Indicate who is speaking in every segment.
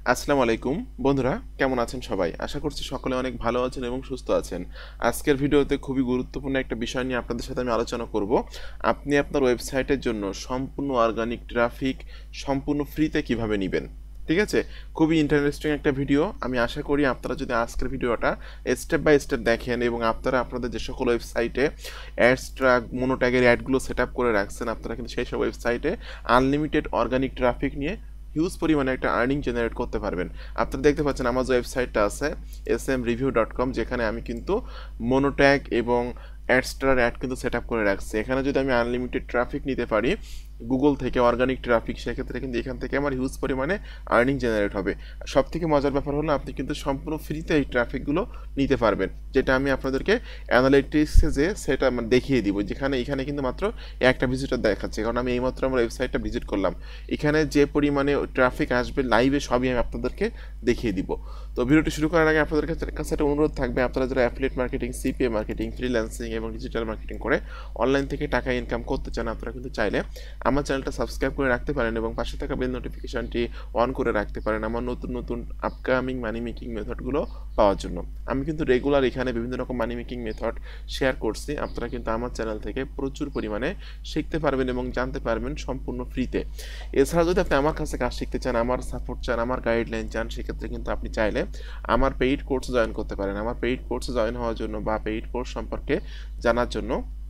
Speaker 1: আসসালামু আলাইকুম বন্ধুরা, কেমন আছেন সবাই? আশা করছি সকলে অনেক ভালো আছেন এবং সুস্থ আছেন। আজকের ভিডিওতে খুবই গুরুত্বপূর্ণ একটা বিষয় নিয়ে আপনাদের সাথে আমি আলোচনা করব। আপনি আপনার ওয়েবসাইটের জন্য সম্পূর্ণ অর্গানিক ট্রাফিক সম্পূর্ণ ফ্রিতে কিভাবে নিবেন। ঠিক আছে? খুবই ইন্টারেস্টিং একটা ভিডিও। আমি আশা করি আপনারা যদি আজকের ভিডিওটা স্টেপ বাই স্টেপ দেখেন এবং আপনারা আপনাদের যে সকল ওয়েবসাইটে অ্যাডস ট্র্যাক মোনো ট্যাগের অ্যাডগুলো সেট আপ করে রাখছেন, আপনারা কিন্তু সেই সব ওয়েবসাইটে আনলিমিটেড অর্গানিক ট্রাফিক নিয়ে হিউজ পরিমাণে একটা আর্নিং জেনারেট করতে পারবেন। আপনারা দেখতে পাচ্ছেন আমার যে ওয়েবসাইটটা আছে smreview.com, যেখানে আমি কিন্তু মোনোট্যাগ এবং অ্যাডস্টার অ্যাড কিন্তু সেট আপ করে রাখছি। এখানে যদি আমি আনলিমিটেড ট্রাফিক নিতে পারি গুগল থেকে, অর্গানিক ট্রাফিক, সেক্ষেত্রে কিন্তু এখান থেকে আমার হিউজ পরিমাণে আর্নিং জেনারেট হবে। সব থেকে মজার ব্যাপার হলো আপনি কিন্তু সম্পূর্ণ ফ্রিতে এই ট্রাফিকগুলো নিতে পারবেন, যেটা আমি আপনাদেরকে অ্যানালিটিক্সে যে সেটা দেখিয়ে দিব। যেখানে এখানে কিন্তু মাত্র একটা ভিজিটর দেখাচ্ছে, কারণ আমি এইমাত্র আমার ওয়েবসাইটটা ভিজিট করলাম। এখানে যে পরিমাণে ট্রাফিক আসবে লাইভে সবই আমি আপনাদেরকে দেখিয়ে দিব। তো ভিডিওটি শুরু করার আগে আপনাদের কাছে একটা অনুরোধ থাকবে, আপনারা যারা affiliate marketing, CPA marketing, freelancing এবং ডিজিটাল মার্কেটিং করে অনলাইন থেকে টাকা ইনকাম করতে চান, আপনারা কিন্তু চাইলে আমার চ্যানেলটা সাবস্ক্রাইব করে রাখতে পারেন এবং পাশে থাকা বেল নোটিফিকেশনটি অন করে রাখতে পারেন আমার নতুন নতুন আপকামিং মানি মেকিং মেথডগুলো পাওয়ার জন্য। আমি কিন্তু রেগুলার এখানে বিভিন্ন রকম মানি মেকিং মেথড শেয়ার করছি। আপনারা কিন্তু আমার চ্যানেল থেকে প্রচুর পরিমাণে শিখতে পারবেন এবং জানতে পারবেন সম্পূর্ণ ফ্রিতে। এছাড়া যদি আপনি আমার কাছে কাজ শিখতে চান, আমার সাপোর্ট চান, আমার গাইডলাইন চান, সেক্ষেত্রে কিন্তু আপনি চাইলে আমার পেইড কোর্সে জয়েন করতে পারেন। আমার পেইড কোর্সে জয়েন হওয়ার জন্য বা পেইড কোর্স সম্পর্কে জানার জন্য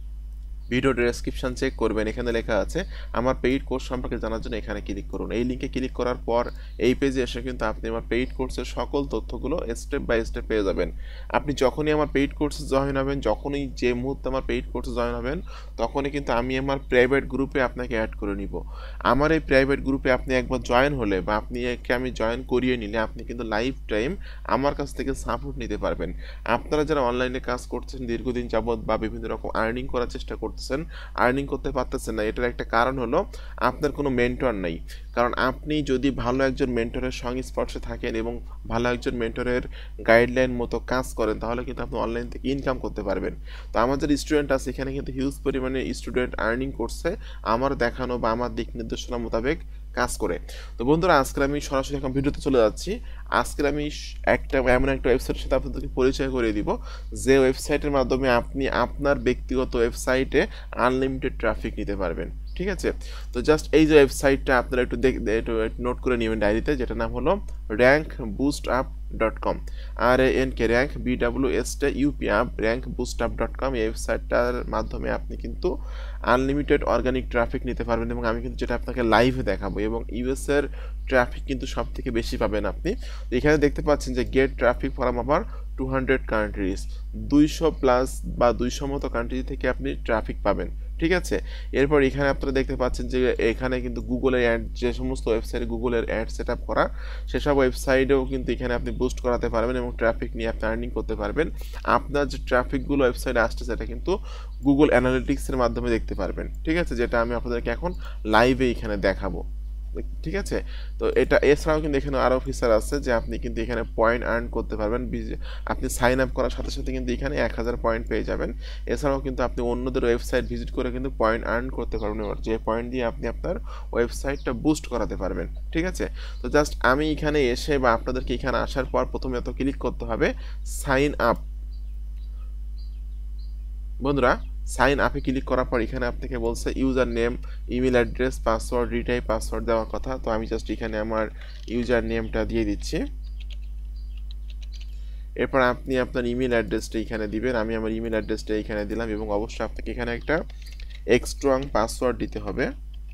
Speaker 1: ভিডিও ডেসক্রিপশন চেক করবেন, এখানে লেখা আছে আমার পেইড কোর্স সম্পর্কে জানার জন্য এখানে ক্লিক করুন। এই লিঙ্কে ক্লিক করার পর এই পেজে এসে কিন্তু আপনি আমার পেইড কোর্সের সকল তথ্যগুলো স্টেপ বাই স্টেপ পেয়ে যাবেন। আপনি যখনই আমার পেইড কোর্সে জয়েন হবেন, যখনই যে মুহূর্তে আমার পেইড কোর্সে জয়েন হবেন, তখনই কিন্তু আমি আমার প্রাইভেট গ্রুপে আপনাকে অ্যাড করে নিব। আমার এই প্রাইভেট গ্রুপে আপনি একবার জয়েন হলে বা আপনি একে আমি জয়েন করিয়ে নিলে আপনি কিন্তু লাইফ টাইম আমার কাছ থেকে সাপোর্ট নিতে পারবেন। আপনারা যারা অনলাইনে কাজ করছেন দীর্ঘদিন যাবৎ বা বিভিন্ন রকম আর্নিং করার চেষ্টা করতেছেন, আর্নিং করতে পারতেছেন না, এটার একটা কারণ হলো আপনার কোনো মেন্টর নেই। কারণ আপনি যদি ভালো একজন মেন্টরের সংস্পর্শে থাকেন এবং ভালো একজন মেন্টরের গাইডলাইন মতো কাজ করেন, তাহলে কিন্তু আপনি অনলাইন থেকে ইনকাম করতে পারবেন। তো আমাদের স্টুডেন্ট আছে এখানে কিন্তু হিউজ পরিমাণে স্টুডেন্ট আর্নিং করছে আমার দেখানো বা আমার দিক নির্দেশনা মোতাবেক কাজ করে। তো বন্ধুরা, আজকে আমি সরাসরি এখন ভিডিওতে চলে যাচ্ছি। আজকে আমি এমন একটা ওয়েবসাইটের সাথে আপনাদেরকে পরিচয় করে দিব, যে ওয়েবসাইটের মাধ্যমে আপনি আপনার ব্যক্তিগত ওয়েবসাইটে আনলিমিটেড ট্রাফিক নিতে পারবেন। ঠিক আছে? তো জাস্ট এই যে ওয়েবসাইটটা আপনারা একটু নোট করে নেবেন ডায়েরিতে, যেটা নাম হলো rankboostup.com। RANK BWSTUP rankboostup.com। এই ওয়েবসাইটটার মাধ্যমে আপনি কিন্তু আনলিমিটেড অর্গানিক ট্রাফিক নিতে পারবেন এবং আমি কিন্তু যেটা আপনাকে লাইভে দেখাবো। এবং ইউএস এর ট্রাফিক কিন্তু সব থেকে বেশি পাবেন আপনি। এখানে দেখতে পাচ্ছেন যে গেট ট্রাফিক ফ্রম আবার 200 কান্ট্রিজ, 200 প্লাস বা 200 মতো কান্ট্রি থেকে আপনি ট্রাফিক পাবেন। ঠিক আছে? এরপর এখানে আপনারা দেখতে পাচ্ছেন যে এখানে কিন্তু গুগলের অ্যাড, যে সমস্ত ওয়েবসাইটে গুগলের অ্যাড সেট আপ করা, সেসব ওয়েবসাইটেও কিন্তু এখানে আপনি বুস্ট করাতে পারবেন এবং ট্রাফিক নিয়ে আপনি আর্নিং করতে পারবেন। আপনার যে ট্রাফিকগুলো ওয়েবসাইটে আসছে সেটা কিন্তু গুগল অ্যানালিটিক্সের মাধ্যমে দেখতে পারবেন। ঠিক আছে? যেটা আমি আপনাদেরকে এখন লাইভে এখানে দেখাবো। ঠিক আছে? তো এটা এছাড়াও কিন্তু এখানে আরও ফিচার আছে যে আপনি কিন্তু এখানে পয়েন্ট আর্ন করতে পারবেন। আপনি সাইন আপ করার সাথে সাথে কিন্তু এখানে 1000 পয়েন্ট পেয়ে যাবেন। এছাড়াও কিন্তু আপনি অন্যদের ওয়েবসাইট ভিজিট করে কিন্তু পয়েন্ট আর্ন করতে পারবেন, যে পয়েন্ট দিয়ে আপনি আপনার ওয়েবসাইটটা বুস্ট করাতে পারবেন। ঠিক আছে? তো জাস্ট আমি এখানে এসে বা আপনাদেরকে এখানে আসার পর প্রথমে তো ক্লিক করতে হবে সাইন আপ। বন্ধুরা, সাইন আপে ক্লিক করার পর এখানে আপনাকে বলছে user name, email address, password, retype password দেওয়ার কথা। তো আমি জাস্ট এখানে আমার ইউজার নেমটা দিয়ে দিচ্ছি। এরপর আপনি আপনার ইমেল অ্যাড্রেসটা এখানে দিবেন। আমি আমার ইমেল অ্যাড্রেসটা এখানে দিলাম এবং অবশ্যই আপনাকে এখানে একটা স্ট্রং পাসওয়ার্ড দিতে হবে।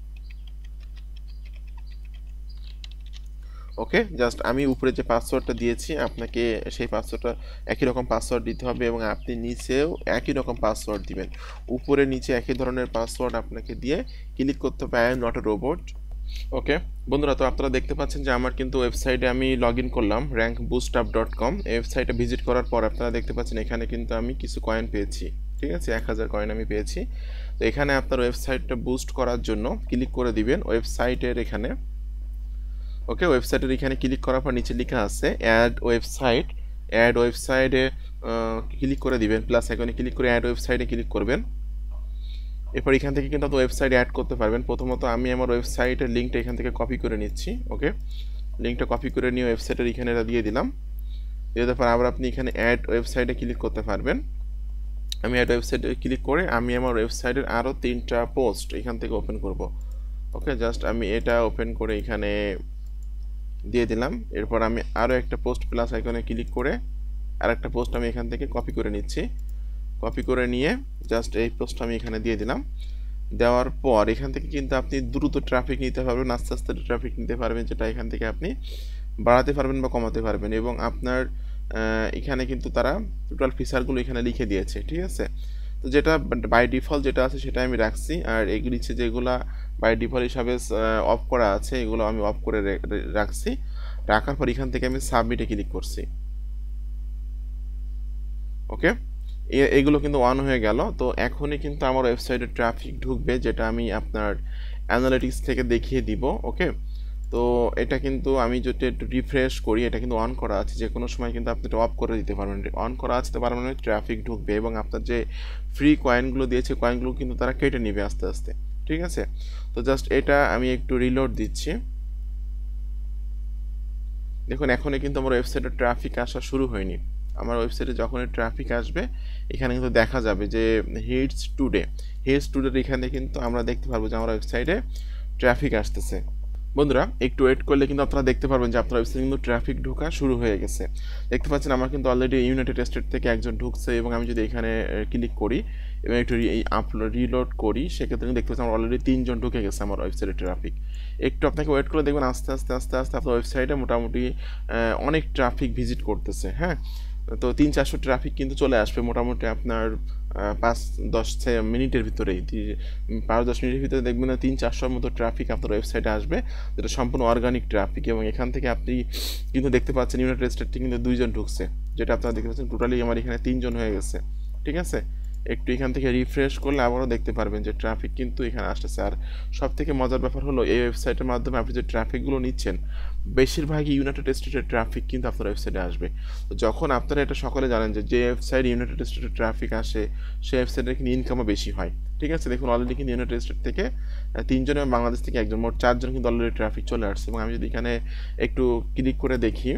Speaker 1: ওকে, জাস্ট আমি উপরে যে পাসওয়ার্ডটা দিয়েছি আপনাকে সেই পাসওয়ার্ডটা একই রকম পাসওয়ার্ড দিতে হবে এবং আপনি নিচেও একই রকম পাসওয়ার্ড দিবেন। উপরে নিচে একই ধরনের পাসওয়ার্ড আপনাকে দিয়ে ক্লিক করতে হবে I am not a robot. Okay বন্ধুরা, তো আপনারা দেখতে পাচ্ছেন যে আমার কিন্তু ওয়েবসাইটে আমি লগ ইন করলাম rankboostup.com। এই ওয়েবসাইটে ভিজিট করার পর আপনারা দেখতে পাচ্ছেন এখানে কিন্তু আমি কিছু কয়েন পেয়েছি। ঠিক আছে? 1000 কয়েন আমি পেয়েছি। তো এখানে আপনার ওয়েবসাইটটা বুস্ট করার জন্য ক্লিক করে দিবেন ওয়েবসাইটের এখানে। ওকে, ওয়েবসাইটের এখানে ক্লিক করার পর নিচে লেখা আছে অ্যাড ওয়েবসাইট। অ্যাড ওয়েবসাইটে ক্লিক করে দিবেন, প্লাস এখানে ক্লিক করে অ্যাড ওয়েবসাইটে ক্লিক করবেন। এরপর এখান থেকে কিন্তু আপনি ওয়েবসাইট অ্যাড করতে পারবেন। প্রথমত আমি আমার ওয়েবসাইটের লিঙ্কটা এখান থেকে কপি করে নিচ্ছি। ওকে, লিঙ্কটা কপি করে নিয়ে ওয়েবসাইটের এখানে এটা দিয়ে দিলাম। দিয়ে দেওয়ার পর আবার আপনি এখানে অ্যাড ওয়েবসাইটে ক্লিক করতে পারবেন। আমি অ্যাড ওয়েবসাইটে ক্লিক করে আমি আমার ওয়েবসাইটের আরও 3টা পোস্ট এখান থেকে ওপেন করব। ওকে, জাস্ট আমি এটা ওপেন করে এখানে দিয়ে দিলাম। এরপর আমি আরও একটা পোস্ট প্লাস আইকনে ক্লিক করে আরেকটা পোস্ট আমি এখান থেকে কপি করে নিচ্ছি। কপি করে নিয়ে জাস্ট এই পোস্টটা আমি এখানে দিয়ে দিলাম। দেওয়ার পর এখান থেকে কিন্তু আপনি দ্রুত ট্রাফিক নিতে পারবেন, আস্তে আস্তে ট্রাফিক নিতে পারবেন, যেটা এখান থেকে আপনি বাড়াতে পারবেন বা কমাতে পারবেন। এবং আপনার এখানে কিন্তু তারা টোটাল ফিচারগুলো এখানে লিখে দিয়েছে, ঠিক আছে। তো যেটা বাই ডিফল্ট যেটা আছে সেটা আমি রাখছি, আর এগুলি যেগুলা বাই ডিফল্ট হিসাবে অফ করা আছে এগুলো আমি অফ করে রাখছি। রাখার পর এখান থেকে আমি সাবমিটে ক্লিক করছি। ওকে, এগুলো কিন্তু অন হয়ে গেল। তো এখনই কিন্তু আমার ওয়েবসাইটে ট্রাফিক ঢুকবে, যেটা আমি আপনার অ্যানালিটিক্স থেকে দেখিয়ে দিব। ওকে, তো এটা কিন্তু আমি যদি একটু রিফ্রেশ করি, এটা কিন্তু অন করা আছে, যে কোনো সময় কিন্তু আপনি এটা অফ করে দিতে পারবেন। অন করা আছে তার মানে ট্রাফিক ঢুকবে এবং আপনার যে ফ্রি কয়েনগুলো দিয়েছে কয়েনগুলো কিন্তু তারা কেটে নেবে আস্তে আস্তে, ঠিক আছে। তো জাস্ট এটা আমি একটু রিলোড দিচ্ছি। দেখুন এখনই কিন্তু আমার ওয়েবসাইটে ট্রাফিক আসা শুরু হয়নি। আমার ওয়েবসাইটে যখনই ট্রাফিক আসবে এখানে কিন্তু দেখা যাবে যে হিটস টুডের এখানে কিন্তু আমরা দেখতে পারবো যে আমার ওয়েবসাইটে ট্রাফিক আসতেছে। বন্ধুরা একটু ওয়েট করলে কিন্তু আপনারা দেখতে পারবেন যে আপনার ওয়েবসাইটে কিন্তু ট্রাফিক ঢোকা শুরু হয়ে গেছে। দেখতে পাচ্ছেন আমার কিন্তু অলরেডি ইউনাইটেড স্টেট থেকে একজন ঢুকছে, এবং আমি যদি এখানে ক্লিক করি এবং একটু রিলোড করি সেক্ষেত্রে কিন্তু দেখতে পাচ্ছি আমার অলরেডি 3জন ঢুকে গেছে আমার ওয়েবসাইটে ট্রাফিক। একটু আপনাকে ওয়েট করে দেখবেন আস্তে আস্তে আস্তে আস্তে আপনার ওয়েবসাইটে মোটামুটি অনেক ট্রাফিক ভিজিট করতেছে। হ্যাঁ, তো 300-400 ট্রাফিক কিন্তু চলে আসবে মোটামুটি আপনার 5-10 মিনিটের ভিতরেই। 5-10 মিনিটের ভিতরে দেখবেন না 300-400 মতো ট্রাফিক আপনার ওয়েবসাইটে আসবে, যেটা সম্পূর্ণ অর্গানিক ট্রাফিক। এবং এখান থেকে আপনি কিন্তু দেখতে পাচ্ছেন ইউনাইটেড স্টেট থেকে কিন্তু 2জন ঢুকছে, যেটা আপনারা দেখতে পাচ্ছেন টোটালি আমার এখানে 3জন হয়ে গেছে, ঠিক আছে। একটু এখান থেকে রিফ্রেশ করলে আবারও দেখতে পারবেন যে ট্রাফিক কিন্তু এখানে আসতেছে। আর সব থেকে মজার ব্যাপার হলো এই ওয়েবসাইটের মাধ্যমে আপনি যে ট্রাফিকগুলো নিচ্ছেন বেশিরভাগই ইউনাইটেড স্টেটের ট্রাফিক কিন্তু আপনার ওয়েবসাইটে আসবে। তো যখন আপনারা এটা সকলে জানেন যে ওয়েবসাইট ইউনাইটেড স্টেটের ট্রাফিক আসে সেই ওয়েবসাইটের কিন্তু ইনকামও বেশি হয়, ঠিক আছে। দেখুন অলরেডি কিন্তু ইউনাইটেড স্টেট থেকে 3জন এবং বাংলাদেশ থেকে 1জন, মোট 4জন কিন্তু অলরেডি ট্রাফিক চলে আসছে। এবং আমি যদি এখানে একটু ক্লিক করে দেখি,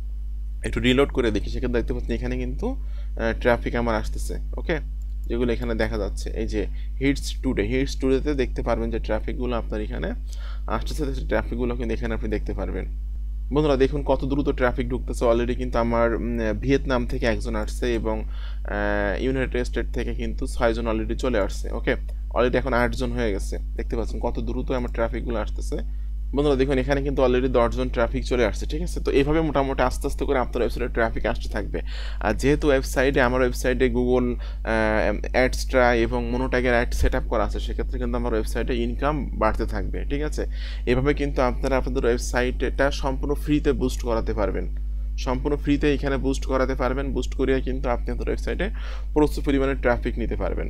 Speaker 1: একটু রিলোড করে দেখি, সেক্ষেত্রে দেখতে পাচ্ছি এখানে কিন্তু ট্রাফিক আমার আসতেছে। ওকে, যেগুলো এখানে দেখা যাচ্ছে এই যে হিটস টুডেতে দেখতে পারবেন যে ট্রাফিকগুলো আপনার এখানে আসতেছে। ট্রাফিকগুলো কিন্তু এখানে আপনি দেখতে পারবেন। বন্ধুরা দেখুন কত দ্রুত ট্রাফিক ঢুকতেছে। অলরেডি কিন্তু আমার ভিয়েতনাম থেকে একজন আসছে এবং ইউনাইটেড স্টেট থেকে কিন্তু 6জন অলরেডি চলে আসছে। ওকে, অলরেডি এখন 8জন হয়ে গেছে। দেখতে পাচ্ছেন কত দ্রুত আমার ট্রাফিকগুলো আসতেছে। বন্ধুরা দেখুন এখানে কিন্তু অলরেডি 10জন ট্রাফিক চলে আসছে, ঠিক আছে। তো এইভাবে মোটামুটি আস্তে আস্তে করে আপনার ওয়েবসাইটে ট্রাফিক আসতে থাকবে। আর যেহেতু আমার ওয়েবসাইটে গুগল অ্যাডসট্রা এবং মনোট্যাগের অ্যাড সেট আপ করা আছে, সেক্ষেত্রে কিন্তু আমার ওয়েবসাইটে ইনকাম বাড়তে থাকবে, ঠিক আছে। এভাবে কিন্তু আপনারা আপনাদের ওয়েবসাইটটা সম্পূর্ণ ফ্রিতে বুস্ট করাতে পারবেন। সম্পূর্ণ ফ্রিতে এখানে বুস্ট করাতে পারবেন। বুস্ট করিয়ে কিন্তু আপনি আপনাদের ওয়েবসাইটে প্রচুর পরিমাণে ট্রাফিক নিতে পারবেন।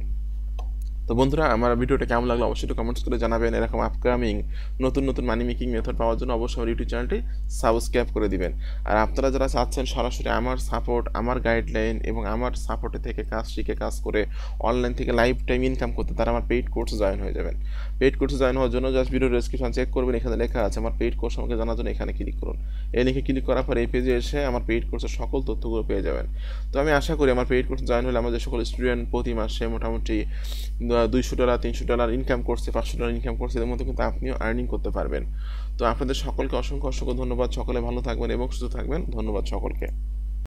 Speaker 1: তো বন্ধুরা আমার ভিডিওটা কেমন লাগলো অবশ্যই একটু কমেন্টস করে জানাবেন। এরকম আপকামিং নতুন নতুন মানি মেকিং মেথড পাওয়ার জন্য অবশ্যই আমার ইউটিউব চ্যানেলটি সাবস্ক্রাইব করে দিবেন। আর আপনারা যারা চাচ্ছেন সরাসরি আমার সাপোর্ট, আমার গাইডলাইন এবং আমার সাপোর্টে থেকে কাজ শিখে কাজ করে অনলাইন থেকে লাইফ টাইম ইনকাম করতে, তারা আমার পেইড কোর্সে জয়েন হয়ে যাবেন। পেইড কোর্সে জয়েন হওয়ার জন্য জাস্ট ভিডিও ডেসক্রিপশন চেক করবেন, এখানে লেখা আছে আমার পেইড কোর্স আমাকে জানার জন্য এখানে ক্লিক করুন। এই লিখে ক্লিক করার পর এই পেজে এসে আমার পেইড কোর্সের সকল তথ্যগুলো পেয়ে যাবেন। তো আমি আশা করি আমার পেইড কোর্সে জয়েন হলে আমাদের সকল স্টুডেন্ট প্রতি মাসে মোটামুটি $200, $300 ইনকাম করছে, $500 ইনকাম করছে, এর মধ্যে কিন্তু আপনিও আর্নিং করতে পারবেন। তো আপনাদের সকলকে অসংখ্য অসংখ্য ধন্যবাদ। সকলে ভালো থাকবেন এবং সুস্থ থাকবেন। ধন্যবাদ সকলকে।